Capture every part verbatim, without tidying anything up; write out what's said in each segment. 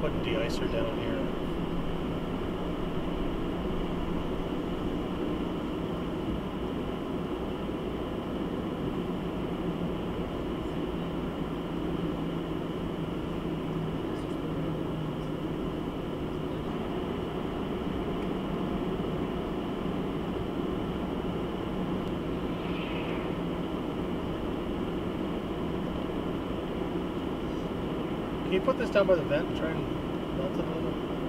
put a de-icer down here. Can you put this down by the vent and try and melt it a little?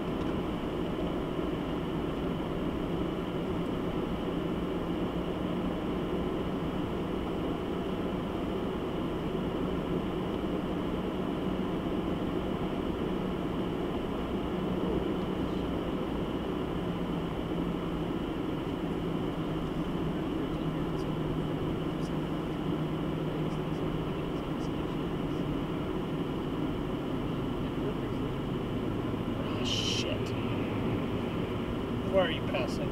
Where are you passing?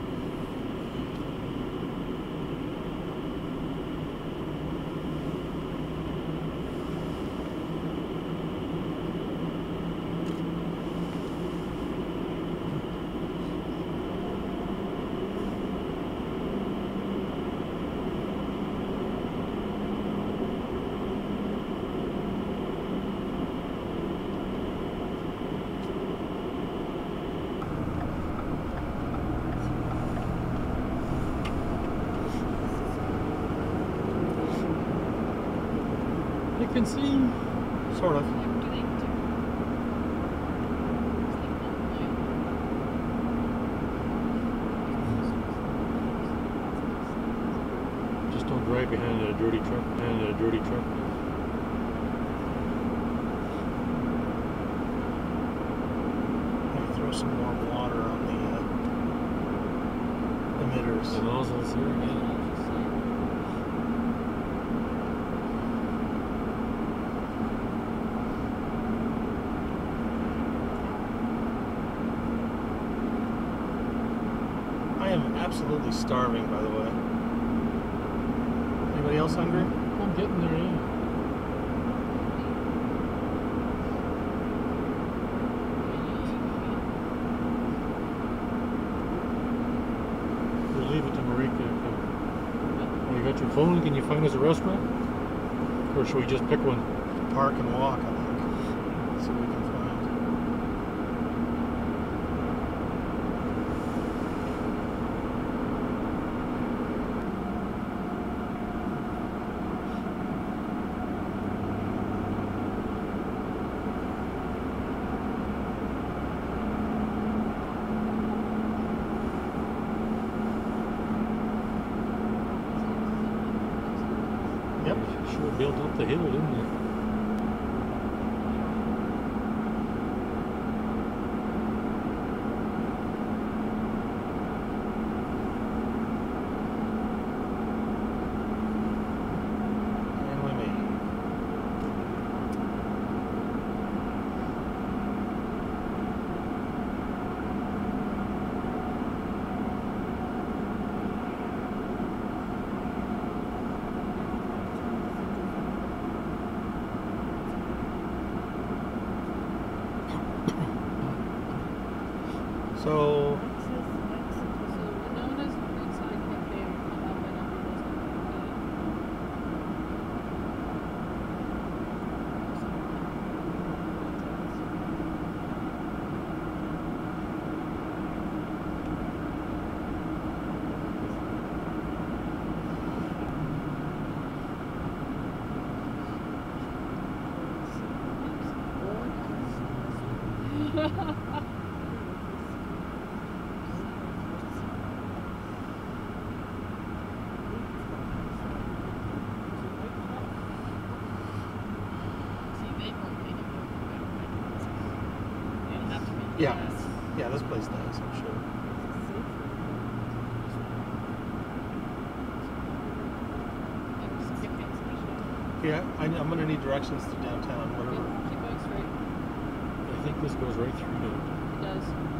You can see, sort of. Just don't drive behind a dirty truck, behind a dirty truck. I'm gonna throw some more water on the uh, emitters. The nozzles here again. I am absolutely starving, by the way. Anybody else hungry? I'm getting there, yeah. We'll leave it to Marika. Oh, you got your phone? Can you find us a restaurant? Or should we just pick one? Park and walk, I think. See what we can find. Yep. Sure built up the hill, didn't it? And we made it. So, yeah, yeah, this place does, I'm sure. Yeah, I, I'm going to need directions to downtown, whatever. Keep going straight. I think this goes right through to It does.